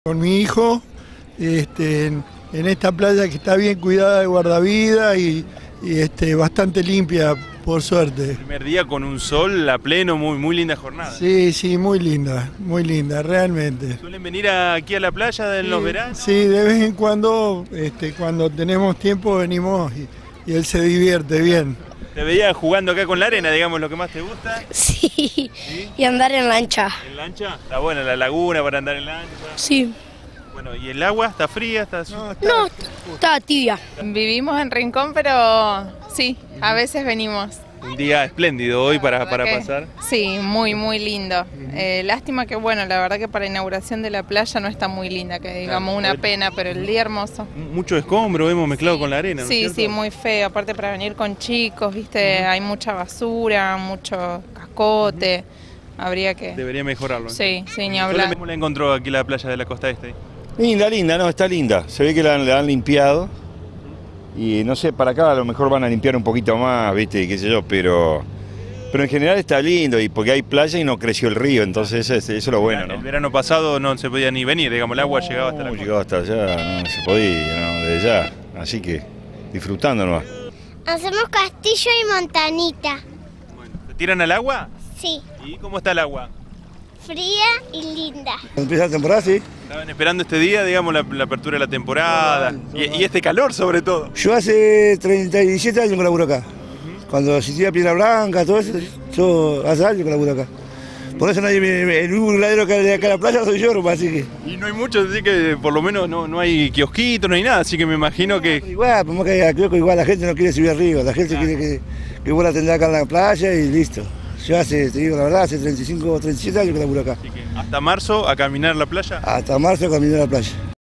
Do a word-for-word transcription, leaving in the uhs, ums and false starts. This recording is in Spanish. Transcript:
Con mi hijo, este, en, en esta playa que está bien cuidada de guardavidas y, y este, bastante limpia, por suerte. Primer día con un sol a pleno, muy, muy linda jornada. Sí, sí, muy linda, muy linda, realmente. ¿Suelen venir a- aquí a la playa en Sí, los veranos? sí, de vez en cuando, este, cuando tenemos tiempo venimos y, y él se divierte bien. Te veía jugando acá con la arena, digamos, lo que más te gusta. Sí, ¿Sí? y andar en lancha. ¿En lancha? Está buena la laguna para andar en lancha. Sí. Bueno, ¿y el agua está fría? ¿Está su- No, está- No, estaba tibia. Vivimos en Rincón, pero sí, a veces venimos. Un día espléndido hoy para, para ¿Verdad que? pasar. Sí, muy, muy lindo. Eh, lástima que, bueno, la verdad que para inauguración de la playa no está muy linda, que digamos una pena, pero el día hermoso. Mucho escombro hemos mezclado con la arena, ¿no es Sí, cierto? sí, muy feo. Aparte para venir con chicos, viste, hay mucha basura, mucho cascote. Habría que... Debería mejorarlo. ¿no? Sí, sí, ni ¿Cómo hablar. la encontró aquí la playa de la costa este? Linda, linda, no, está linda. Se ve que la, la han limpiado. Y no sé, para acá a lo mejor van a limpiar un poquito más, viste, qué sé yo, pero... Pero en general está lindo, y porque hay playa y no creció el río, entonces eso es, eso es lo bueno, El ¿no? verano pasado no se podía ni venir, digamos, el agua llegaba hasta la No, costa. llegaba hasta allá, no se podía, no, desde ya. Así que disfrutando nomás. Hacemos castillo y montanita. Bueno, ¿te tiran al agua? Sí, ¿Y cómo está el agua? fría y linda. Empieza la temporada, sí. Estaban esperando este día, digamos, la, la apertura de la temporada. Y, y este calor sobre todo. Yo hace treinta y siete años que laburo acá. Cuando existía Piedra Blanca, todo eso, yo hace años que laburo acá. Por eso nadie me- el único ladero que hay de acá a la playa soy yo, así que... Y no hay mucho, así que por lo menos no, no hay kiosquitos, no hay nada, así que me imagino que... Igual, por más que haya kiosco, igual la gente no quiere subir arriba, la gente quiere que, que vos la atendés acá en la playa y listo. Yo hace, te digo la verdad, hace treinta y cinco, treinta y siete años que laburo acá. Así que hasta marzo a caminar la playa. Hasta marzo caminé a la playa.